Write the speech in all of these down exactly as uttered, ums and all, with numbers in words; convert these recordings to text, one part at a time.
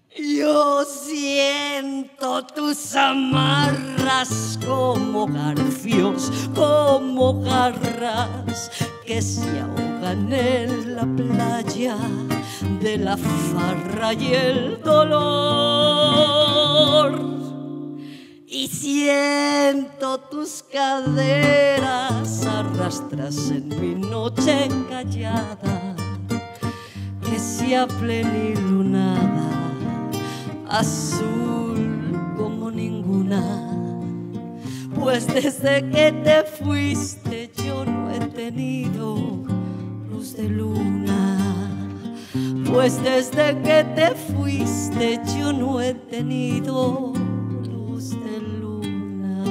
Yo siento tus amarras como garfios, como garras que se ahogan en la playa de la farra y el dolor. Y siento tus caderas arrastras en mi noche callada, que sea plenilunada, azul como ninguna. Pues desde que te fuiste yo no he tenido luz de luna. Pues desde que te fuiste yo no he tenido luz de luna.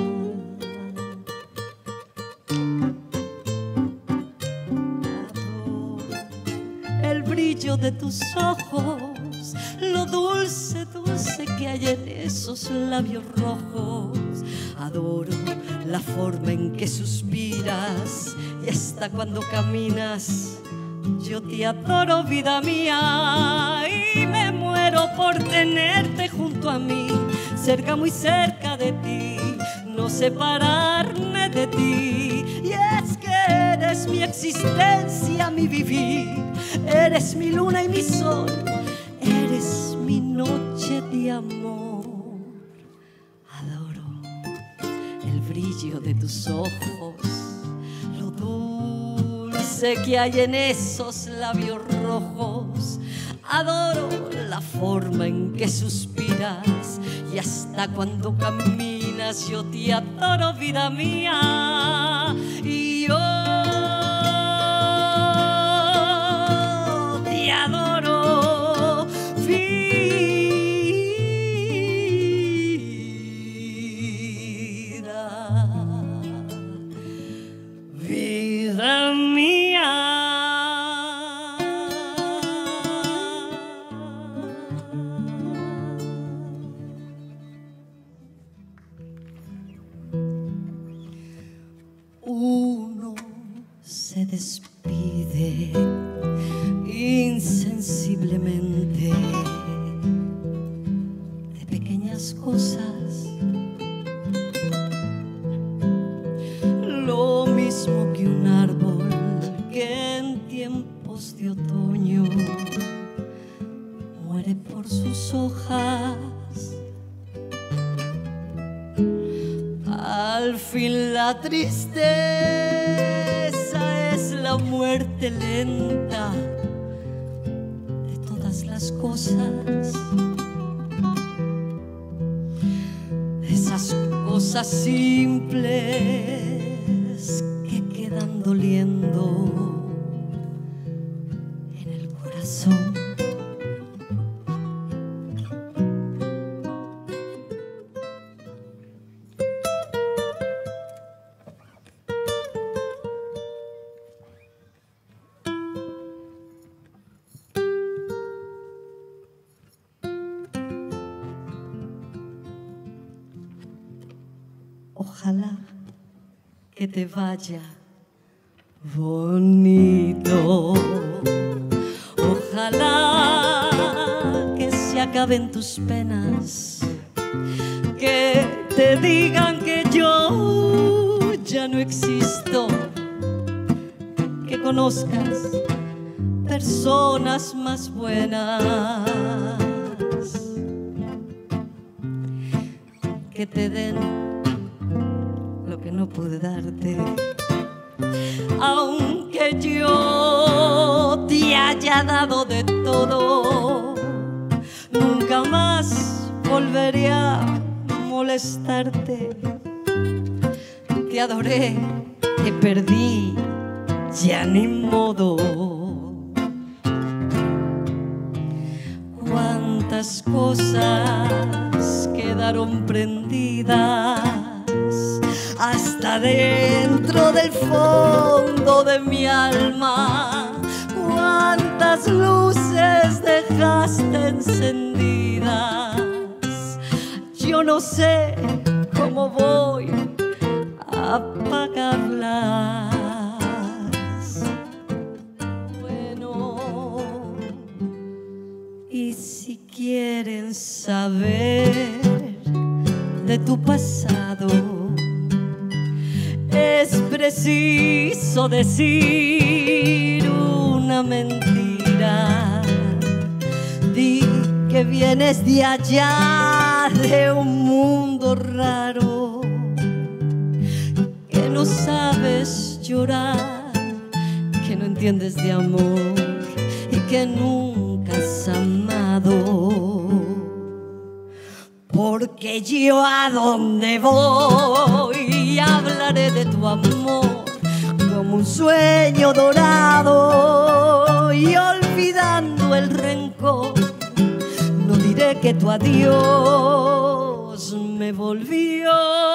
El brillo de tus ojos, lo dulce, dulce que hay en esos labios rojos. Adoro la forma en que suspiras y hasta cuando caminas. Yo te adoro, vida mía, y me muero por tenerte junto a mí, cerca, muy cerca de ti, no separarme de ti. Y es que eres mi existencia, mi vivir, eres mi luna y mi sol, eres mi noche de amor. Adoro el brillo de tus ojos, lo dulce que hay en esos labios rojos. Adoro la forma en que suspiras y hasta cuando caminas. Yo te adoro, vida mía, y yo te adoro, vida, vida mía. Uno se despide insensiblemente de pequeñas cosas, lo mismo que un árbol que en tiempos de otoño muere por sus hojas. Al fin la tristeza es la muerte lenta de todas las cosas, de esas cosas simples que quedan doliendo en el corazón. Ojalá que te vaya bonito, ojalá que se acaben tus penas, que te digan que yo ya no existo, que conozcas personas más buenas, que te den lo que no pude darte, aunque yo te haya dado de todo. Nunca más volveré a molestarte. Te adoré, te perdí, ya ni modo. Cuántas cosas quedaron prendidas hasta dentro del fondo de mi alma. Cuántas luces dejaste encendidas. Yo no sé cómo voy a apagarlas. Bueno, y si quieres quieren saber de tu pasado, es preciso decir una mentira. Di que vienes de allá, de un mundo raro, que no sabes llorar, que no entiendes de amor y que nunca has amado. Porque yo a donde voy hablaré de tu amor como un sueño dorado, y olvidando el rencor no diré que tu adiós me volvió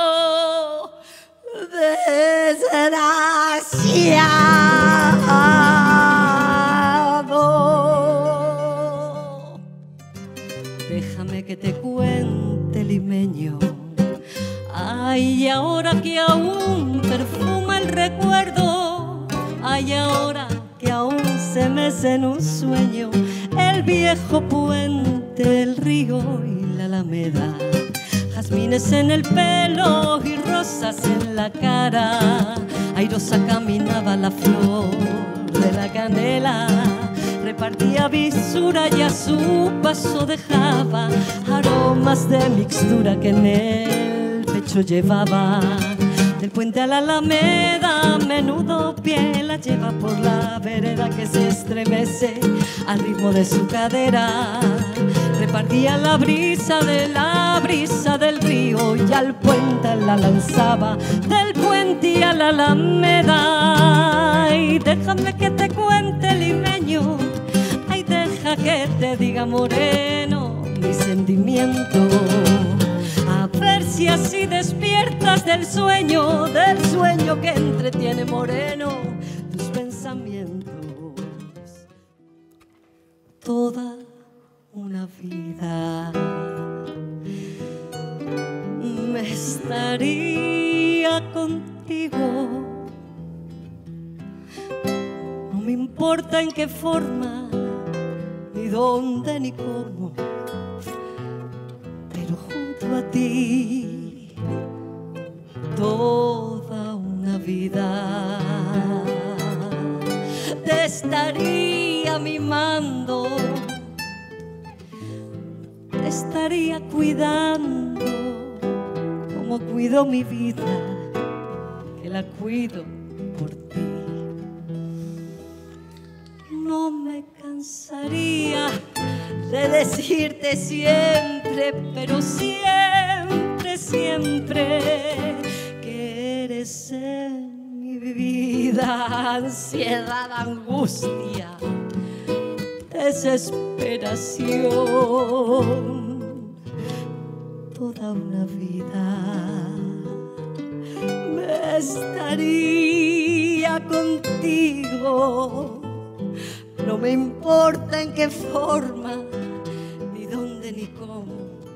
desgraciado. Déjame que te cuente, limeño, ay, ahora que aún perfuma el recuerdo, ay, ahora que aún se mece en un sueño el viejo puente, el río y la alameda, jazmines en el pelo y rosas en la cara. Airosa caminaba la flor de la canela, repartía visura y a su paso dejaba aromas de mixtura que en el pecho llevaba. Del puente a la alameda, menudo pie la lleva por la vereda que se estremece al ritmo de su cadera. Repartía la brisa de la brisa del río y al puente la lanzaba, del puente a la alameda. Ay, déjame que te cuente, limeño, ay, deja que te diga, moreno, mi sentimiento. A ver si así despiertas del sueño, del sueño que entretiene, moreno, tus pensamientos. Toda una vida me estaría contigo. No me importa en qué forma, ni dónde, ni cómo, pero junto a ti toda una vida te estaría mimando, te estaría cuidando como cuido mi vida, que la cuido por ti. No me cansaría de decirte siempre, pero siempre, siempre, que eres en mi vida ansiedad, angustia, desesperación. Toda una vida me estaría contigo. No me importa en qué forma, ni dónde, ni cómo.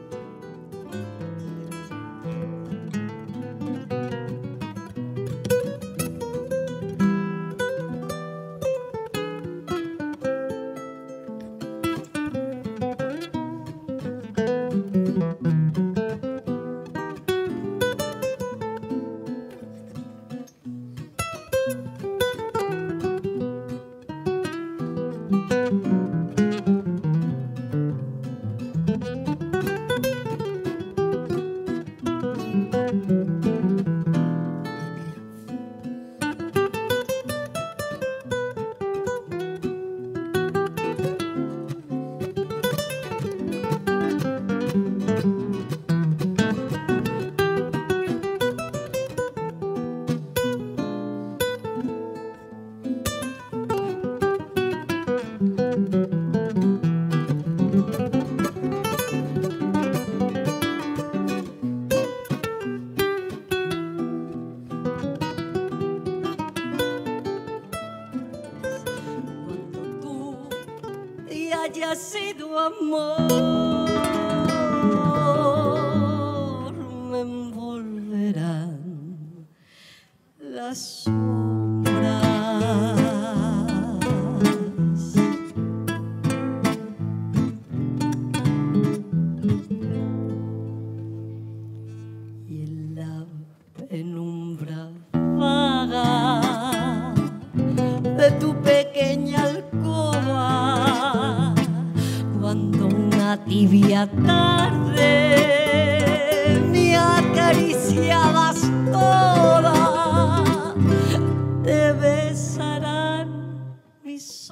Haya sido amor, me envolverán las sombras. aquella tarde me acariciabas toda, te besarán mis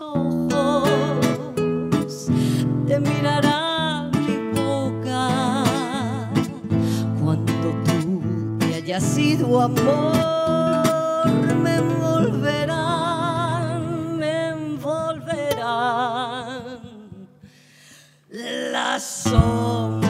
ojos, te mirará mi boca cuando tú te hayas sido amor. Me envolverán, me envolverán las sombras.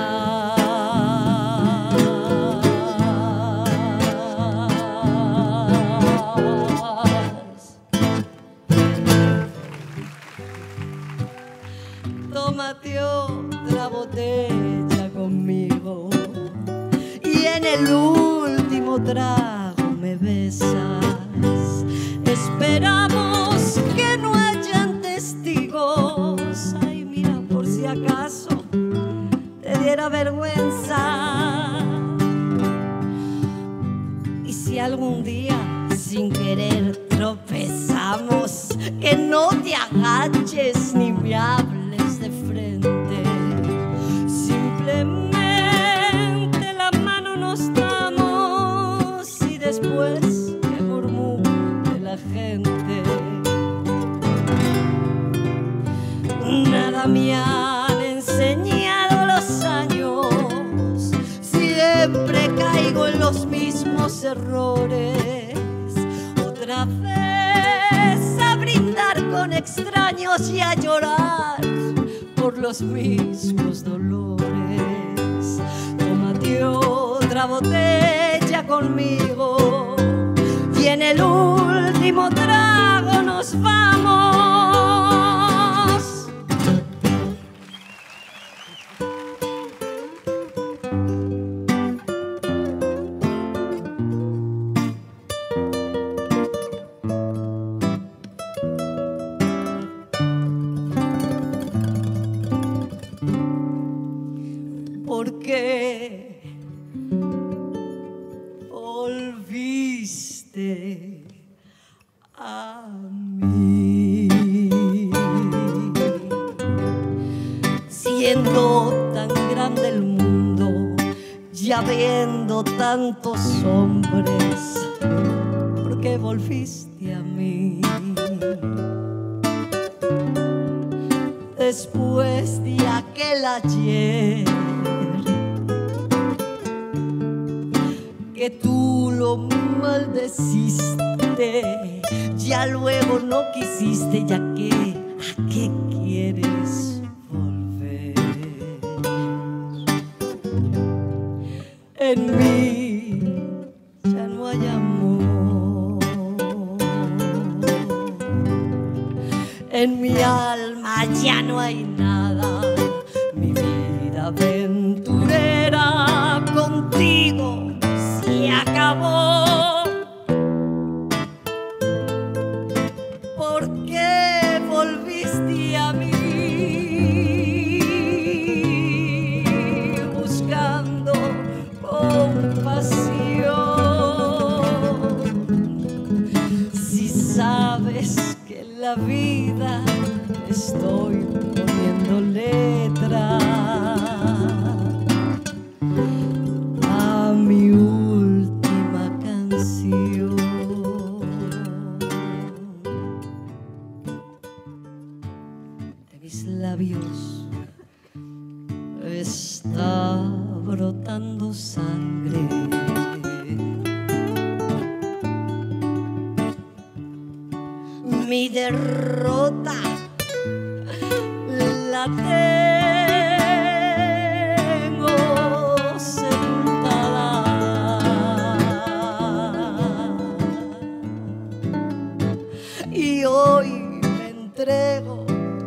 Tómate otra botella conmigo y en el último trago me besas. Esperamos que no hayan testigos. Ay, mira, por si acaso te diera vergüenza. Y si algún día sin querer tropezamos, que no te agaches ni me hables de frente. Simplemente la mano nos damos y después que murmure la gente. Nada me han enseñado los años, siempre caigo en los mismos errores. Otra vez a brindar con extraños y a llorar por los mismos dolores. Tómate otra botella conmigo y en el último trago nos vamos. ¿Por qué volviste a mí? Siendo tan grande el mundo, ya viendo tantos hombres, ¿por qué volviste a mí? Después de aquel ayer que tú lo maldeciste, ya luego no quisiste, ya que ¿a qué quieres volver? En mí ya no hay amor, en mi alma ya no hay nada, mi vida aventurera contigo se acabó. ¿Por qué volviste a mí buscando compasión? Si sabes que en la vida estoy poniendo letra a mi última canción. De mis labios está brotando sangre. Mi derrota la tengo sentada y hoy me entrego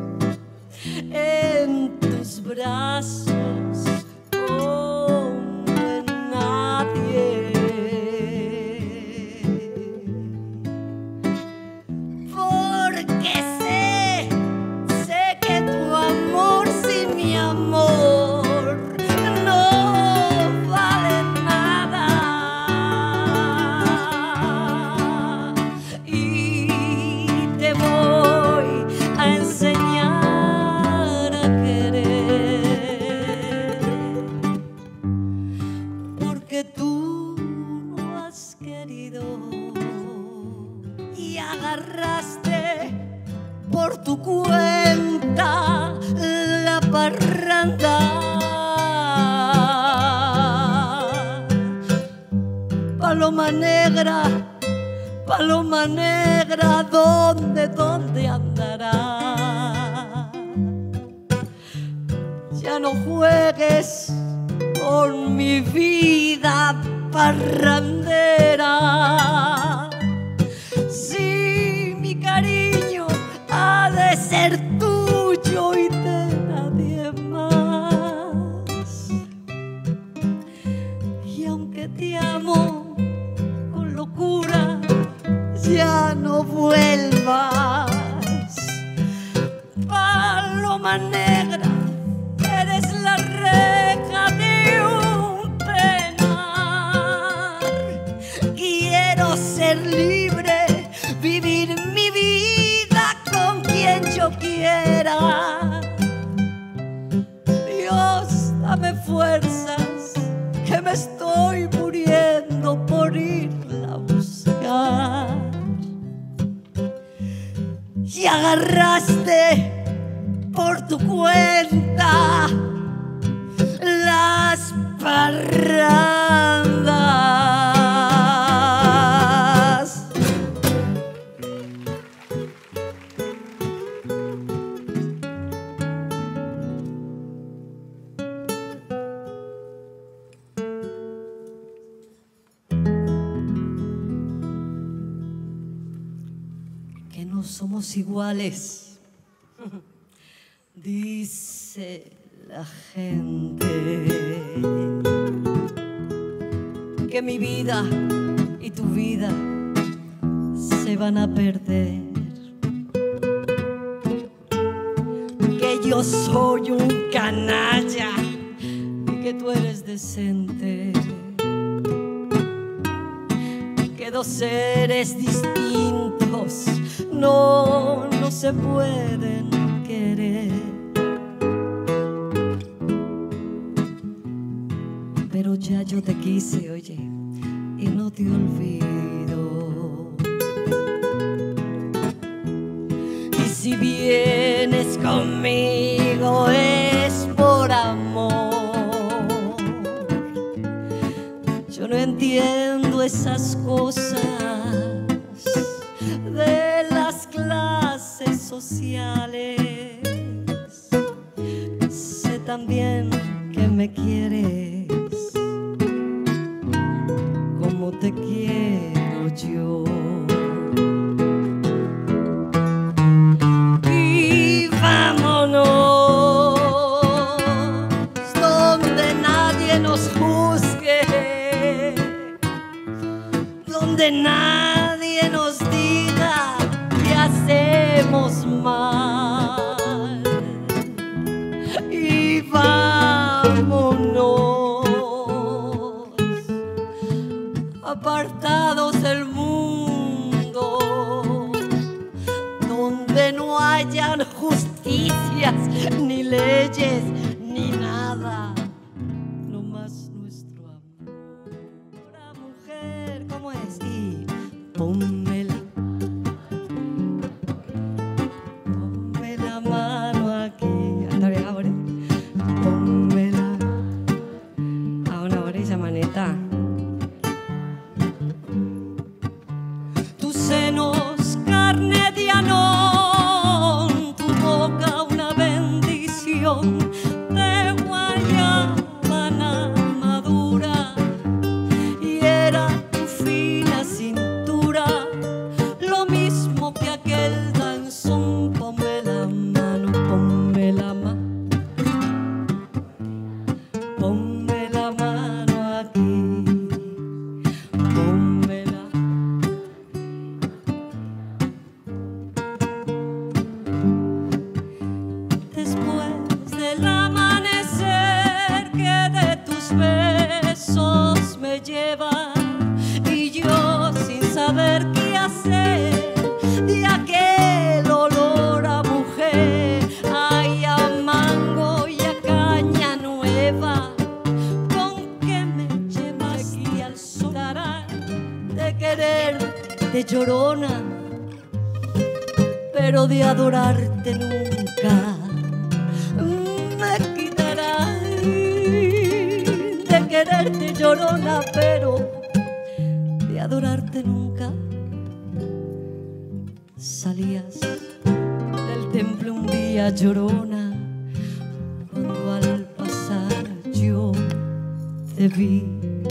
en tus brazos como en nadie, porque sé que tú no has querido y agarraste por tu cuenta la parranda. Paloma negra, paloma negra, ¿dónde, dónde andará? Ya no juegues con mi vida parrandera. Sí, mi cariño ha de ser tuyo y de nadie más. Y aunque te amo con locura, ya no vuelvas. Paloma negra, eres la reja de un penar. Quiero ser libre, vivir mi vida con quien yo quiera. Dios, dame fuerzas, que me estoy muriendo por irla a buscar. Y agarraste por tu cuenta las parrandas. Que no somos iguales, dice la gente, que mi vida y tu vida se van a perder, que yo soy un canalla y que tú eres decente, que dos seres distintos no, no se pueden querer. Pero ya yo te quise, oye, y no te olvido. Y si vienes conmigo es por amor. Yo no entiendo esas cosas de las clases sociales. Sé también que me quieres como te quiero yo. Y vámonos donde nadie nos juzgue, donde nadie nos diga que hacemos mal. Y vámonos apartados del mundo, donde no hayan justicias, ni leyes, ni nada, nomás nuestro amor. La mujer, ¿cómo es? Y ponme la, ponme la mano aquí. Anda bien ahora. Ponme la, a una orilla, maneta. Tus senos, carne de anón, tu boca una bendición de guayabana madura, y era tu fina cintura lo mismo que aquel danzón. Ponme la mano, ponme la mano, ponme la mano aquí. quererte, llorona, pero de adorarte nunca me quitarás. De quererte, llorona, pero de adorarte nunca. Salías del templo un día, llorona, cuando al pasar yo te vi.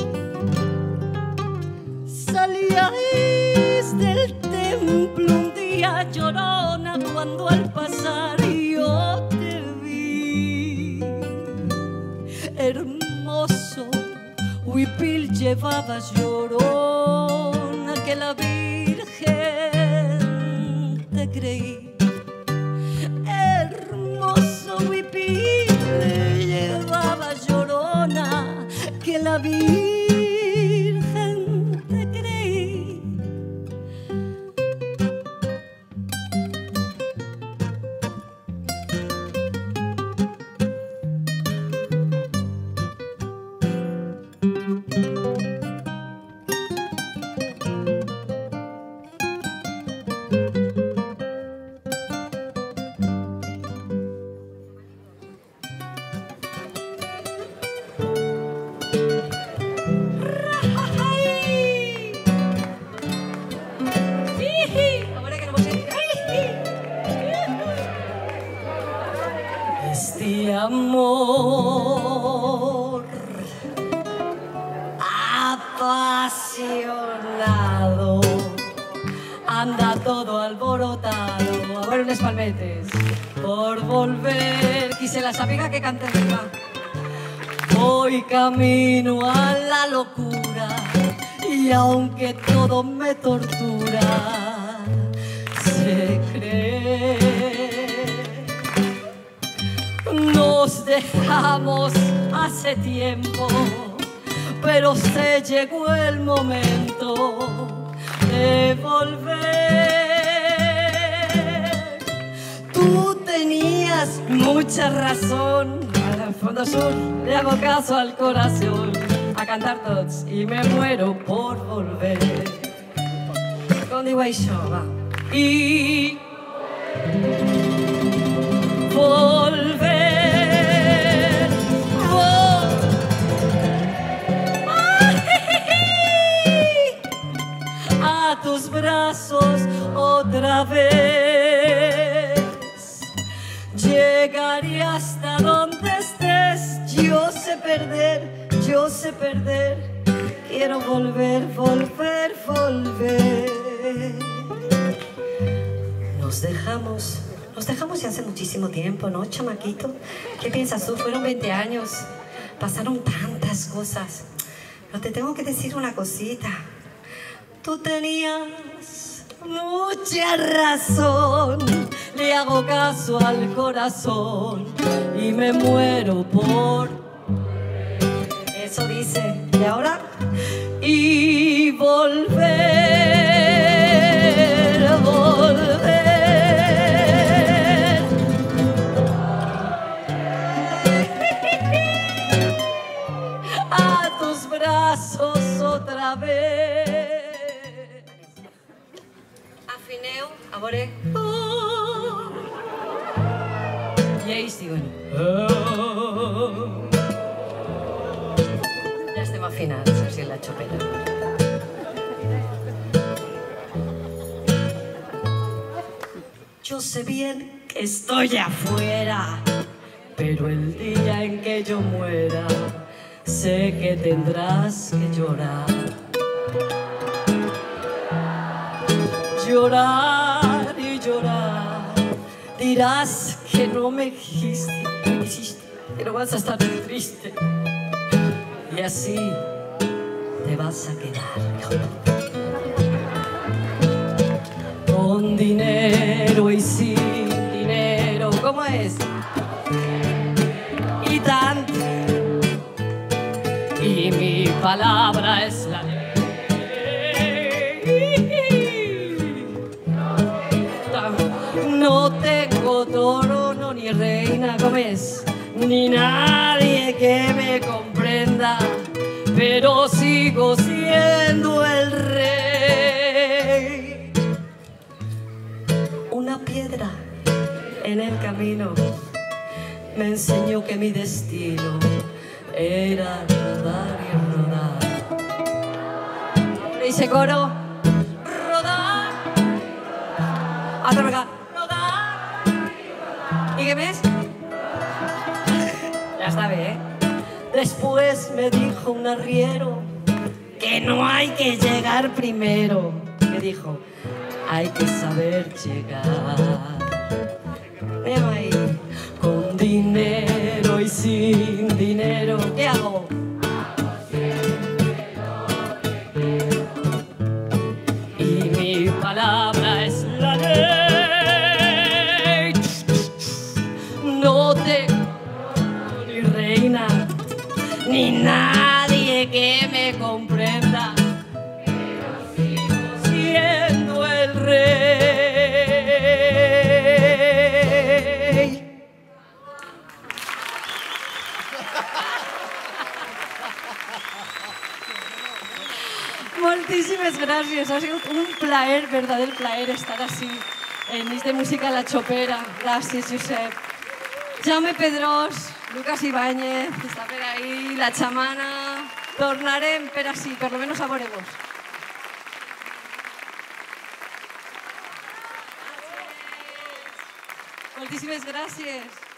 Salías del templo un día, llorona, cuando al pasar yo te vi. Hermoso huipil llevabas, llorona, que la Virgen te creí. Hermoso huipil llevabas, llorona, que la Virgen te creí. Este amor apasionado anda todo alborotado. A ver, unos palmetes. Por volver, quise la amiga que cante arriba. Voy camino a la locura y aunque todo me tortura, se cree. Nos dejamos hace tiempo, pero se llegó el momento de volver. Tú tenías mucha razón, al fondo sur le hago caso al corazón, a cantar todos y me muero por volver. Con The Way Show, va. Y volver. A tus brazos otra vez. Llegaré hasta donde estés. Yo sé perder, yo sé perder. Quiero volver, volver, volver. Nos dejamos, nos dejamos ya hace muchísimo tiempo, ¿no, chamaquito? ¿Qué piensas tú? Fueron veinte años. Pasaron tantas cosas. Pero te tengo que decir una cosita. Tú tenías mucha razón, le hago caso al corazón y me muero por... Eso dice, ¿y ahora? Y volver, volver. A tus brazos otra vez. Afineu, a veure... Oh. I ells diuen... Oh. Ja estem afinats, així en la xopeta. Yo sé bien que estoy afuera, pero el día en que yo muera, sé que tendrás que llorar. Llorar y llorar. Dirás que no me dijiste, me quisiste, que no vas a estar muy triste. Y así te vas a quedar. Con dinero y sin dinero, ¿cómo es? Y tanto. Y mi palabra es la ley. No tengo trono ni reina, ¿cómo es? Ni nadie que me comprenda, pero sigo siendo el rey. en el camino me enseñó que mi destino era rodar y rodar. Y ese coro, rodar, otra vez, rodar. ¿Y qué més? Ya está bien, ¿eh? Después me dijo un arriero que no hay que llegar primero. ¿Qué dijo? Hay que saber llegar. Veo ahí, con dinero y sin dinero. ¿Qué hago? Y mi palabra es la ley. No te ni reina ni nadie que me comprenda. Siendo el rey. Moltíssimes gràcies, ha sigut un plaer, verdader plaer estar així en Nits de Música a la Xopera. Gràcies, Josep. Jaume Pedrós, Lucas Ibáñez, que està per ahí, la xamana. Tornarem per així, per lo menos a veure-vos. Moltíssimes gràcies.